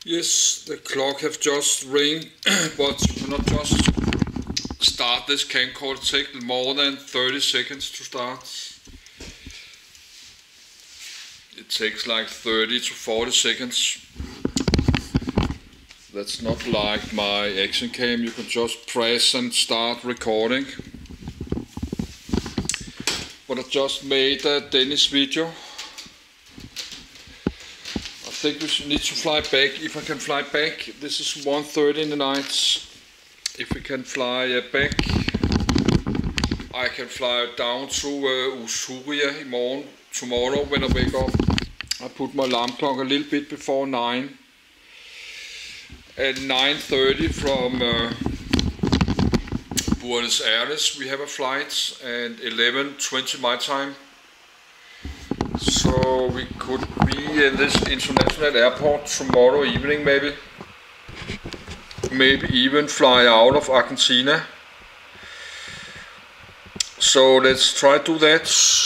Yes, the clock have just ring, but you cannot just start this camcorder. It takes more than 30 seconds to start. It takes like 30 to 40 seconds. That's not like my action cam. You can just press and start recording. But I just made a Dennis video. I think we need to fly back. If I can fly back, this is 1:30 in the night. If we can fly back, I can fly down to Jujuy tomorrow when I wake up. I put my alarm clock a little bit before 9. At 9:30 from Buenos Aires we have a flight, and 11:20 my time. So we could be in this international airport tomorrow evening, maybe even fly out of Argentina. So let's try to do that.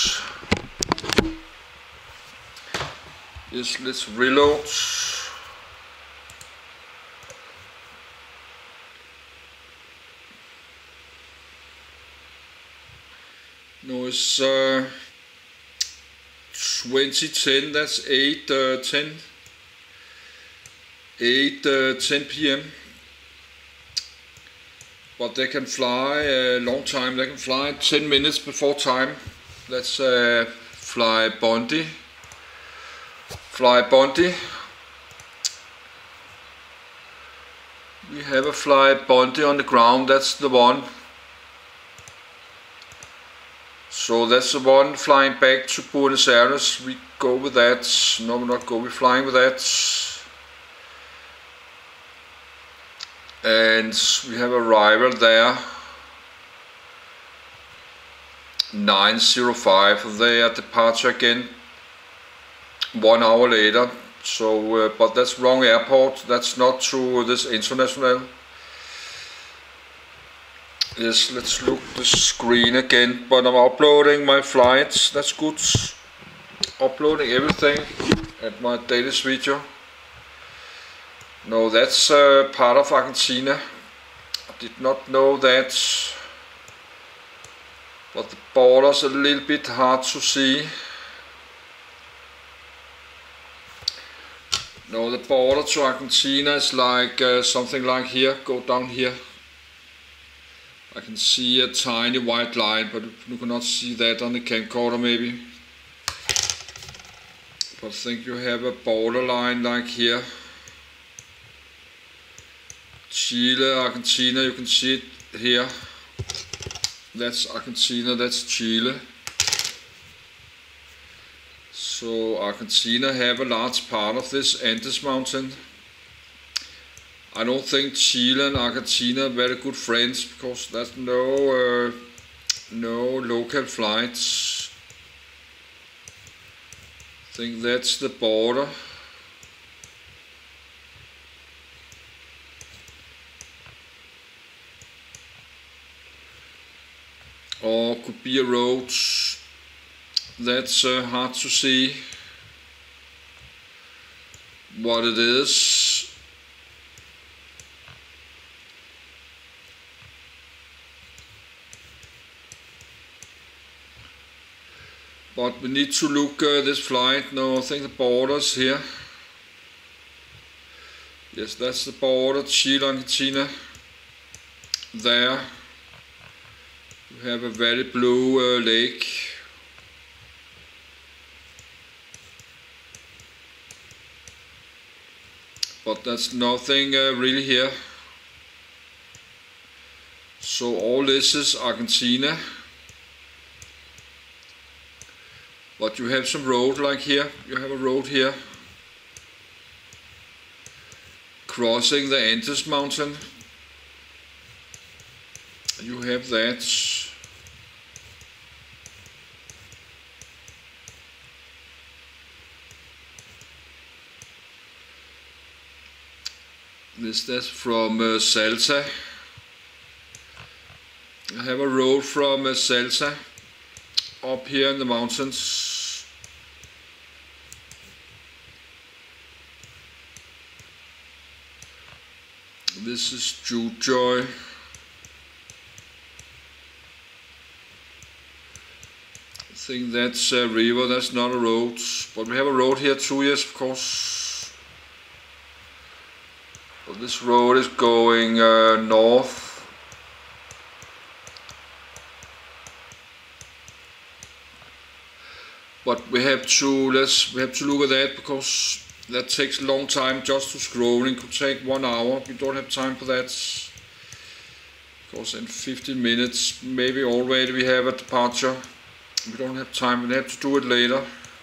Yes, let's reload. No, it's 2010, that's 8:10 p.m. But they can fly a long time. They can fly 10 minutes before time. That's Flybondi. We have a Flybondi on the ground. That's the one. So that's the one flying back to Buenos Aires. We go with that. No, we're not go. We're flying with that. And we have arrival there. 9:05. Their departure again 1 hour later. So, but that's wrong airport. That's not to this international. Yes, let's look the screen again, but I'm uploading my flights, that's good. Uploading everything at my Dennis video. No, that's part of Argentina. I did not know that. But the border's a little bit hard to see. No, the border to Argentina is like something like here, go down here. I can see a tiny white line, but you cannot see that on the camcorder maybe. But I think you have a borderline like here. Chile, Argentina, you can see it here. That's Argentina, that's Chile. So Argentina have a large part of this Andes mountain. I don't think Chile and Argentina are very good friends, because there's no local flights. I think that's the border. Or could be a road. That's hard to see what it is. But we need to look this flight. No, I think the border's here. Yes, that's the border, Chile, Argentina. There you have a very blue lake. But there's nothing really here. So all this is Argentina. But you have some road like here. You have a road here crossing the Andes mountain. You have that. That's from Salta. I have a road from Salta up here in the mountains. This is Jujuy. I think that's a river, that's not a road, but we have a road here too, yes, of course. But this road is going north. But we have to look at that, because that takes a long time just to scroll. It could take 1 hour. We don't have time for that. Because in 15 minutes, maybe already we have a departure. We don't have time. We have to do it later.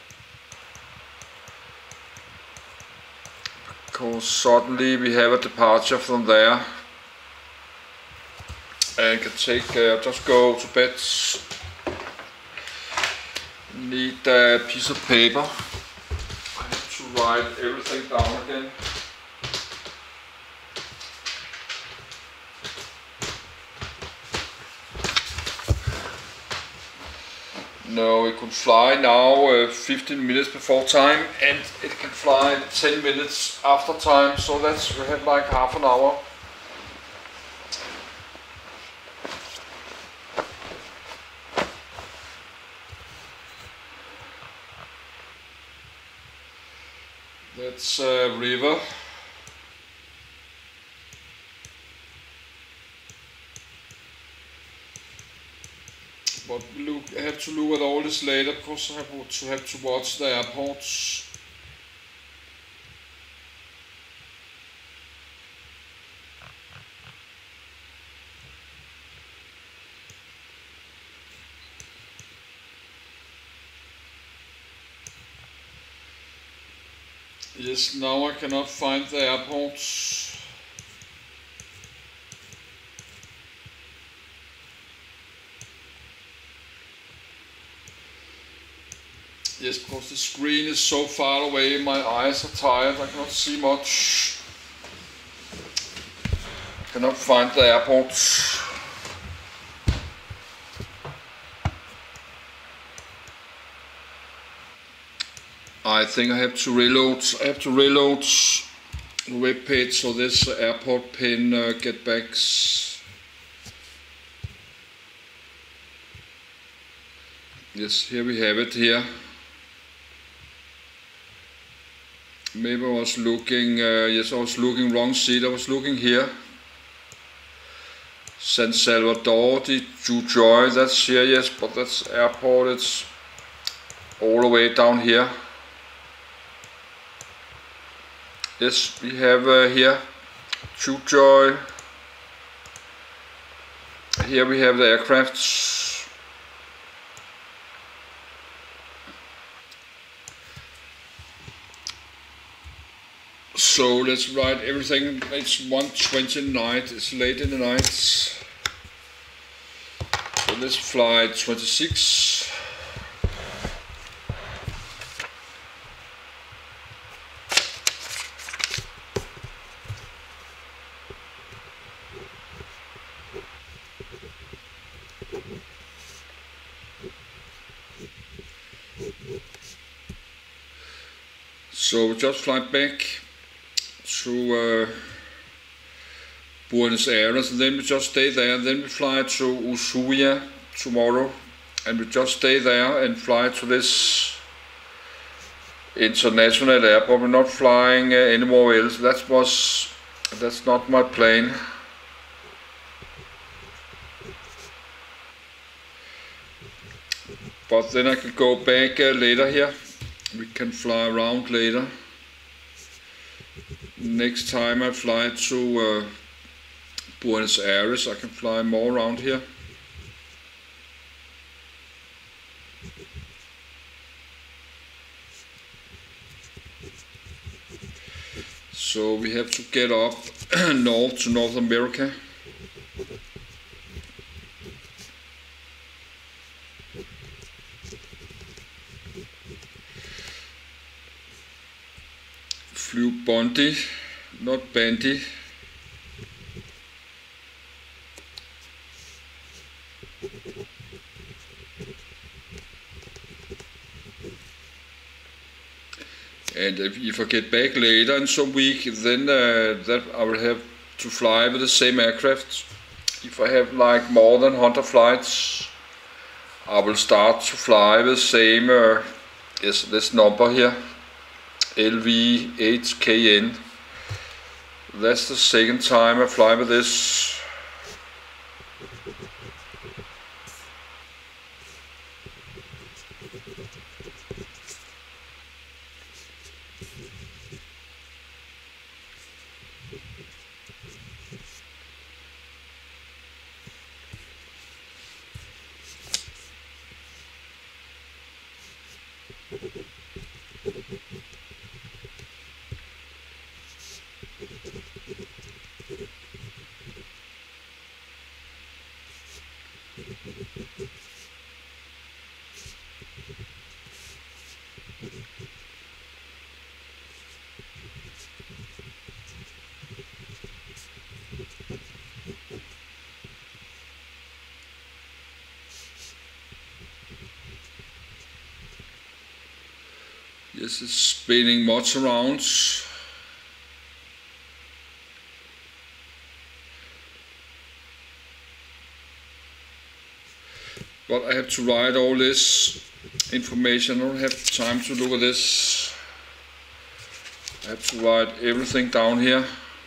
Because suddenly we have a departure from there. And can take, just go to bed. Need a piece of paper. I have to write everything down again. No, it could fly now 15 minutes before time, and it can fly 10 minutes after time, so that's, we have like half an hour. That's a river. But I have to look at all this later, because I have to watch the airports. Yes, now I cannot find the airports. Yes, because the screen is so far away, my eyes are tired, I cannot see much. Cannot find the airports. I think I have to reload. The web page, so this airport pin get backs. Yes, here we have it here. Maybe I was looking, yes, I was looking wrong seat, I was looking here. San Salvador de Jujuy, that's here, yes, but that's airport, it's all the way down here. Yes, we have here Jujuy. Here we have the aircrafts. So let's write everything. It's 1:20 night, it's late in the night. So let's fly 26. So we just fly back to Buenos Aires, and then we just stay there, and then we fly to Ushuaia tomorrow, and we just stay there and fly to this international airport. We're not flying anywhere else. That's not my plane. But then I can go back later here. We can fly around later. Next time I fly to Buenos Aires, I can fly more around here. So we have to get up north to North America. Flybondi, not Bandy. And if I get back later in some week, then that I will have to fly with the same aircraft. If I have like more than 100 flights, I will start to fly with the same, this number here, LV-HKN. That's the second time I fly with this. Yes, it's spinning much around. But I have to write all this information. I don't have time to look at this. I have to write everything down here.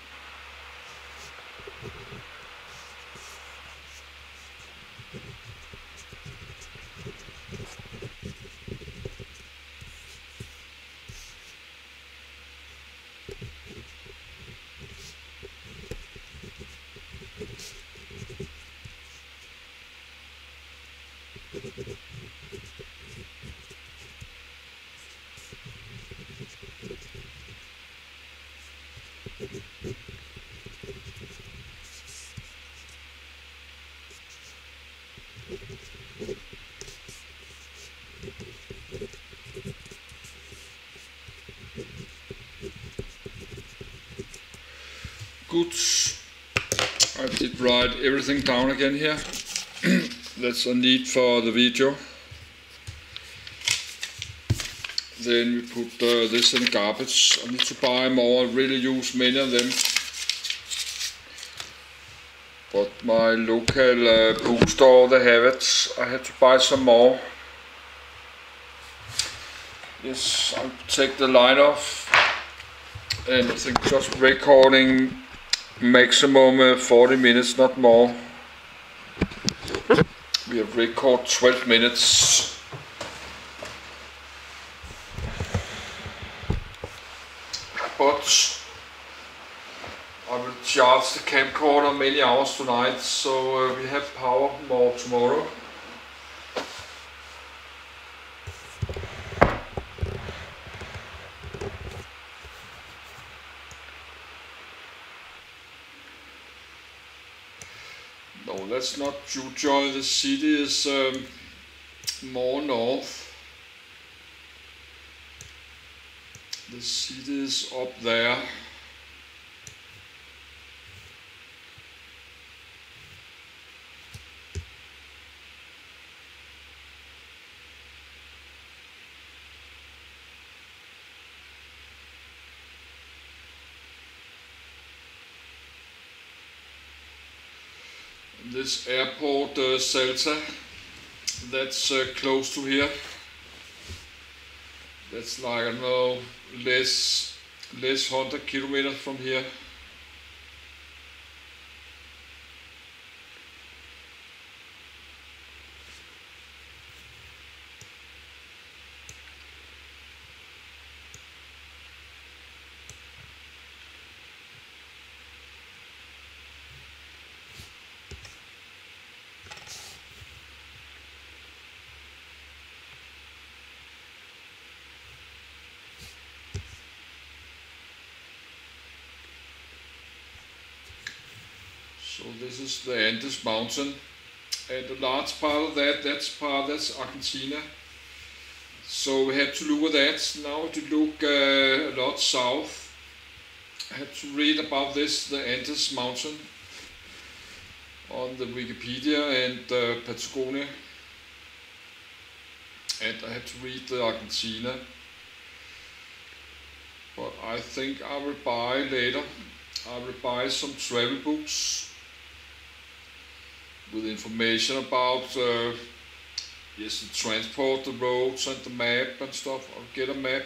Good. I did write everything down again here. That's a need for the video. Then we put this in the garbage. I need to buy more. I really use many of them. But my local bookstore, they have it. I had to buy some more. Yes, I'll take the light off. And I think just recording maximum 40 minutes, not more. We have recorded 12 minutes. But I will charge the camcorder many hours tonight, so we have power more tomorrow. No, that's not Jujuy. The city is more north. The city is up there. This airport, Salta, that's close to here. That's like, I don't know, less 100 kilometers from here. So this is the Andes mountain, and the large part of that's Argentina. So we have to look at that. Now to look a lot south, I have to read about this, the Andes mountain, on the Wikipedia and Patagonia. And I have to read the Argentina. But I think I will buy later I will buy some travel books with information about yes, the transport, the roads and the map and stuff. I'll get a map.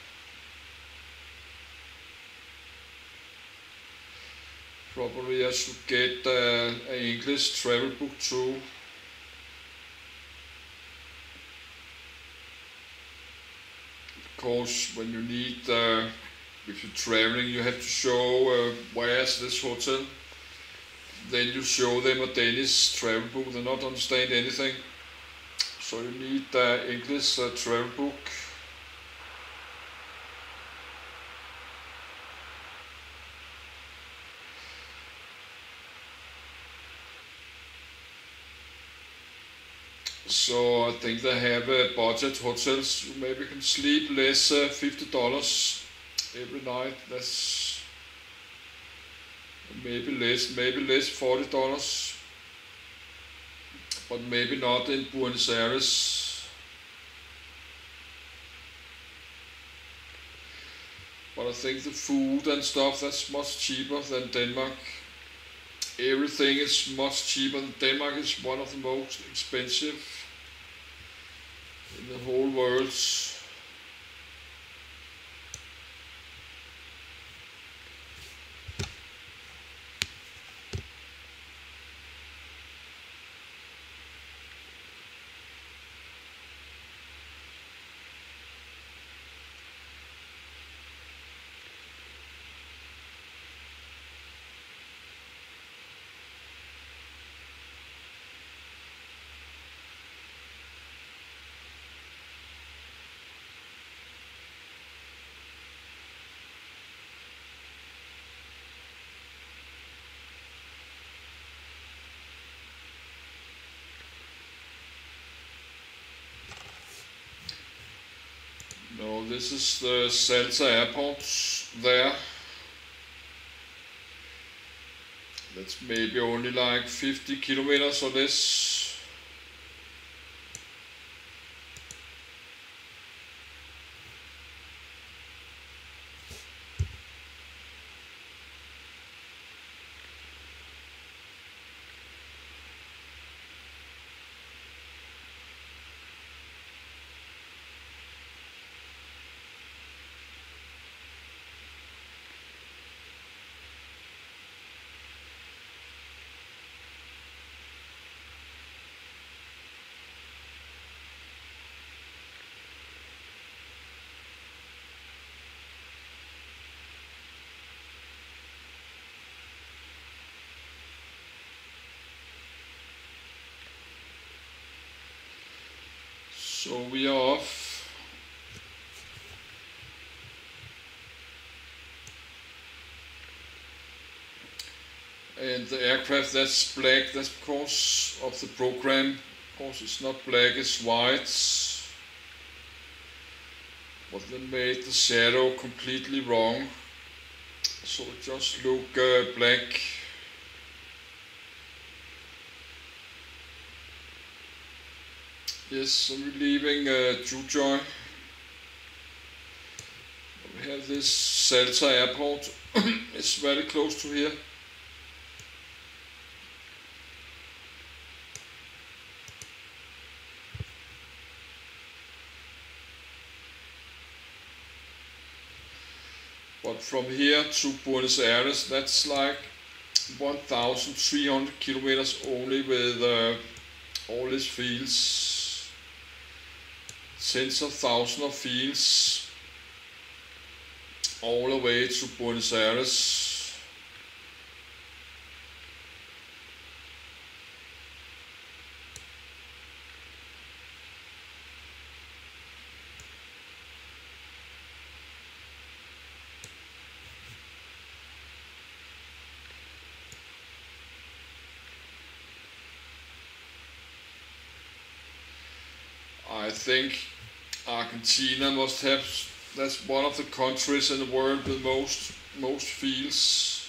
Probably I should get an English travel book too. Because when you need, if you're traveling, you have to show where's this hotel. Then you show them a Danish travel book, they not understand anything. So you need English travel book. So I think they have budget hotels. You maybe can sleep less, $50 every night. That's maybe less $40. But maybe not in Buenos Aires. But I think the food and stuff, that's much cheaper than Denmark. Everything is much cheaper than Denmark. Is one of the most expensive in the whole world. No, this is the Salta airport there. That's maybe only like 50 kilometers or less. So we are off. And the aircraft that's black, that's because of the program. Of course it's not black, it's white. But they made the shadow completely wrong. So it just look black. Yes, I'm leaving Jujuy. We have this Salta airport. It's very close to here. But from here to Buenos Aires, that's like 1,300 kilometers only with all these fields. Tens of thousands of fields all the way to Buenos Aires. I think Argentina must have, that's one of the countries in the world with most fields.